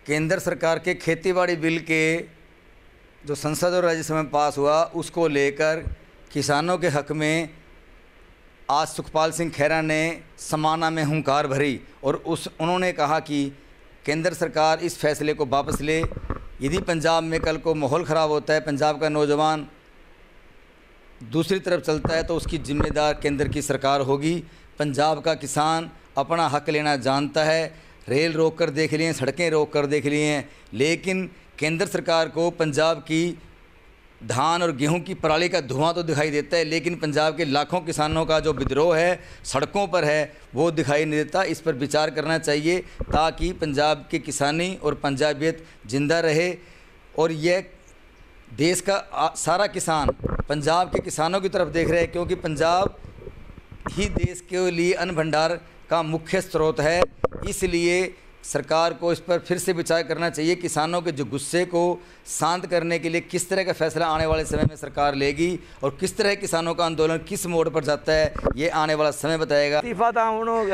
केंद्र सरकार के खेतीबाड़ी बिल के जो संसद और राज्यसभा में पास हुआ उसको लेकर किसानों के हक में आज सुखपाल सिंह खैरा ने समाना में हुंकार भरी और उन्होंने कहा कि केंद्र सरकार इस फैसले को वापस ले। यदि पंजाब में कल को माहौल ख़राब होता है, पंजाब का नौजवान दूसरी तरफ चलता है, तो उसकी जिम्मेदार केंद्र की सरकार होगी। पंजाब का किसान अपना हक लेना जानता है। रेल रोक कर देख लिए हैं, सड़कें रोक कर देख लिए हैं, लेकिन केंद्र सरकार को पंजाब की धान और गेहूं की पराली का धुआं तो दिखाई देता है, लेकिन पंजाब के लाखों किसानों का जो विद्रोह है सड़कों पर है वो दिखाई नहीं देता। इस पर विचार करना चाहिए ताकि पंजाब की किसानी और पंजाबियत जिंदा रहे। और यह देश का सारा किसान पंजाब के किसानों की तरफ देख रहे हैं, क्योंकि पंजाब ही देश के लिए अन्न भंडार का मुख्य स्रोत है। इसलिए सरकार को इस पर फिर से विचार करना चाहिए। किसानों के जो गुस्से को शांत करने के लिए किस तरह का फैसला आने वाले समय में सरकार लेगी और किस तरह किसानों का आंदोलन किस मोड़ पर जाता है, ये आने वाला समय बताएगा। इस्तीफा तो हूँ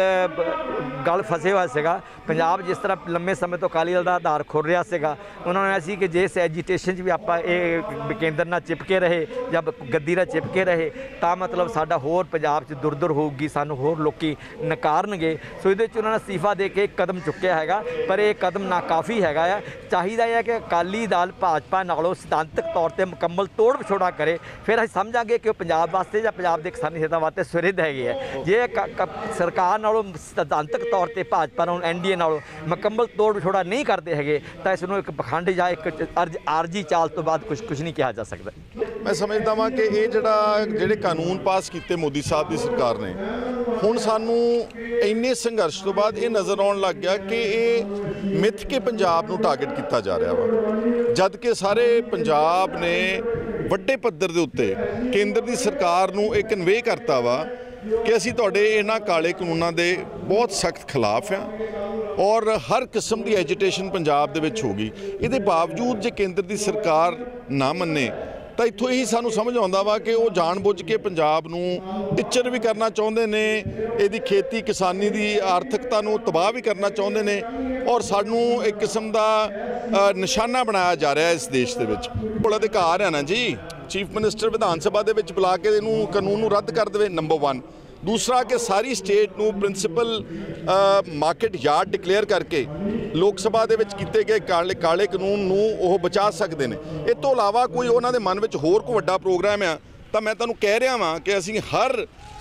गल फसे हुआ सीगा। पंजाब जिस तरह लंबे समय तो अकाली दल का आधार खुर रहा सीगा, उन्होंने ऐसी कि जिस एजीटेशन भी आप केंद्र नाल चिपके रहे या गद्दी नाल चिपके रहे तो मतलब साडा होर पंजाब च दुर दुर होगी, सानू होर लोकी नकारनगे। सो ये उन्होंने इस्तीफा दे के कदम चुक्या हैगा, पर यह कदम नाकाफ़ी हैगा आ। चाहिदा है कि अकाली दल भाजपा नालों सिद्धांतक तौर पर मुकम्मल तोड़ विछोड़ा करे, फिर असीं समझांगे कि पंजाब वास्ते या पंजाब के किसानी हितां वास्ते सुरिध हैगी है। जे सरकार नालों सिद्धांतक तौर पर भाजपा नालों एनडीए नालों मुकम्मल तोड़ विछोड़ा नहीं करते हैगे तो इसनूं एक पखंड या एक आरजी चाल तो बाद कुछ नहीं कहा जा सकता। मैं समझदा वां कि ये ਜਿਹੜੇ कानून पास किए मोदी साहब की सरकार ने, हुण सानू इन्ने संघर्ष तो बाद ये नज़र आउण लग गया कि ये मिथ के पंजाब नूं टारगेट किया जा रहा वा, जद कि सारे पंजाब ने वड्डे पद्धर दे उत्ते केंद्र की सरकार नूं ये कन्वे करता वा कि असीं तुहाडे इन्हां काले कानूनां दे बहुत सख्त खिलाफ हैं और हर किस्म की एजिटेशन पंजाब दे विच होगी। इहदे बावजूद जे केंद्र की सरकार ना मन्ने तो इत्थों यही सानू समझ आउंदा वा कि वो जानबुझ के पंजाब नूं टिचर भी करना चाहुंदे ने, इहदी खेती किसानी की आर्थिकता नूं तबाह भी करना चाहुंदे ने और सानू एक किस्म का निशाना बनाया जा रहा है इस देश दे विच। कोल अधिकार है ना जी, चीफ मिनिस्टर विधान सभा दे विच बुला के इहनूं कानून नूं रद्द कर देवे, नंबर 1। दूसरा कि सारी स्टेट नूं प्रिंसीपल मार्केट यार्ड डिक्लेयर करके लोक सभा दे विच कीते गए काले कानून नूं ओह बचा सकते हैं। इस तो इलावा कोई उन्हां दे मन विच होर कोई वड्डा प्रोग्राम है तो मैं तुहानूं कह रहा वां कि असीं हर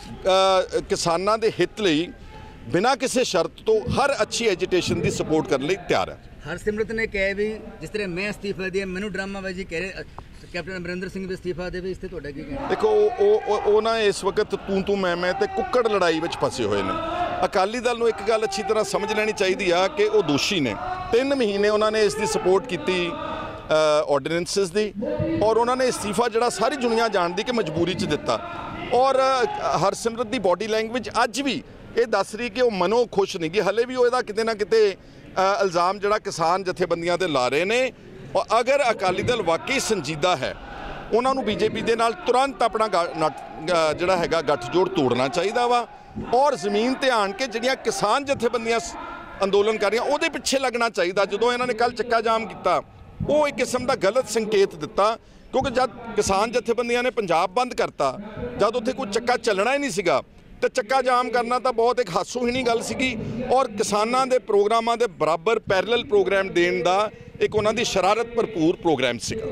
किसानां दे हित लई बिना किसी शर्त तो हर अच्छी एजिटेशन की सपोर्ट करने लई तैयार है। हरसिमरत ने कहा भी जिस तरह मैं इस्तीफा दिया, मैनू ड्रामाबाजी कह रहे कैप्टन अमरिंदर सिंह भी इस्तीफा दे, इस ते तुहाडा की कहना? देखो वो ना इस वक्त तू मैं ते कुक्कड़ लड़ाई विच फसे हुए ने। अकाली दल नूं एक गल अच्छी तरह समझ लैनी चाहिए आ कि वो दोषी ने। 3 महीने उन्होंने इसकी सपोर्ट की ऑर्डीनेंसिस दी और उन्होंने इस्तीफा जिहड़ा सारी दुनिया जानदी कि मजबूरी च दिता। और हरसिमरत की बॉडी लैंग्वेज अज भी ये दस रही कि वो मनो खुश नहीं गी, हले भी वो किते ना किते इल्ज़ाम जिहड़ा किसान जथेबंदियां ते ला रहे ने। और अगर अकाली दल वाकई संजीदा है, उन्होंने बीजेपी के नाल तुरंत अपना जिहड़ा हैगा गठजोड़ तोड़ना चाहिए वा और जमीन ते आण के जिहड़ियां किसान जथेबंदियां अंदोलन कर रही उहदे पिछे लगना चाहिए। जो इन्होंने कल चक्का जाम किया वो एक किस्म का गलत संकेत दिता, क्योंकि जब किसान जथेबंदियां ने पंजाब बंद करता, जब उत्थे कोई चक्का चलना ही नहीं सीगा तो चक्का जाम करना तो बहुत एक हास्योहीनी गल सीगी और किसानां दे प्रोग्रामां दे बराबर पैरेलल प्रोग्राम देण दा एक उन्हां दी शरारत भरपूर प्रोग्राम सीगा।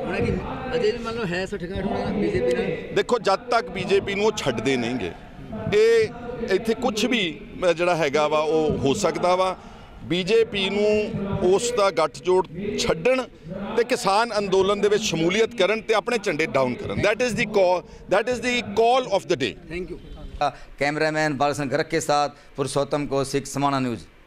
देखो जब तक बीजेपी नूं छड्डदे नहीं गे, ये इत्थे कुछ भी जिहड़ा हैगा वा वो हो सकदा वा। बीजेपी नूं उस दा गठजोड़ छड्डण ते किसान अंदोलन दे विच शमूलीयत करन ते अपने झंडे डाउन करन। That is the call of the day. Thank you. Cameraman Balsan Garg के साथ पुरुषोत्तम कौशिक, समाना न्यूज़।